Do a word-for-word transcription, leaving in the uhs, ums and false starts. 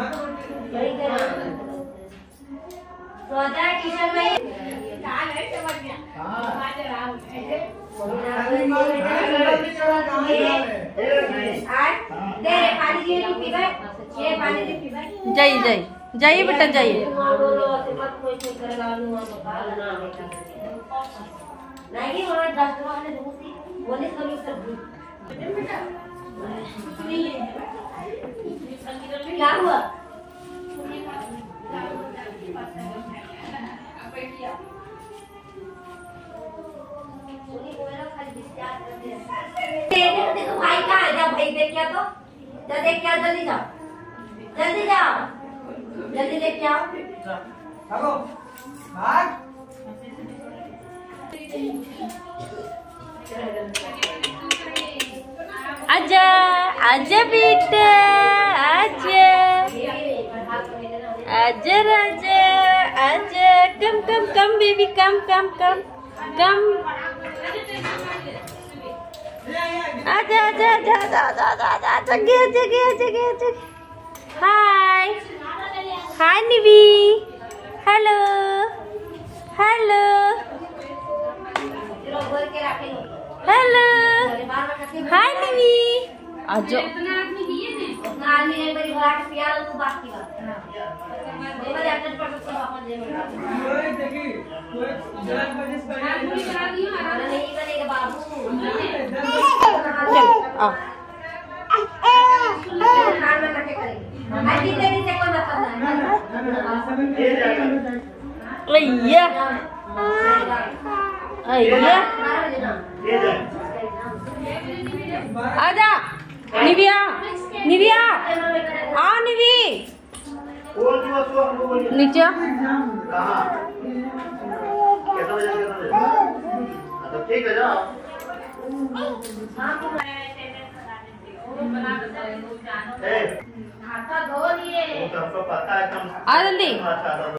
जाइए जाइए जाइए बेटा जाइए। क्या हुआ? देखो भाई कहाँ है? जा भाई देख क्या तो जा देख क्या, जल्दी जाओ जल्दी जाओ जल्दी देख क्या आओ भाग। आजा आजा बेटा आजा आजा राजा आजा, कम कम कम बेबी कम कम कम कम आजा आजा आजा आजा आजा आजा आजा गया आजा गया आजा गया आजा। Hi hi Nivi, hello hello hello hi Nivi, आजो अय्या अय्या आजा निविया निविया आ निवी नीचे ठीक है जाओ। हाथ धो लिए पता है आ जल्दी।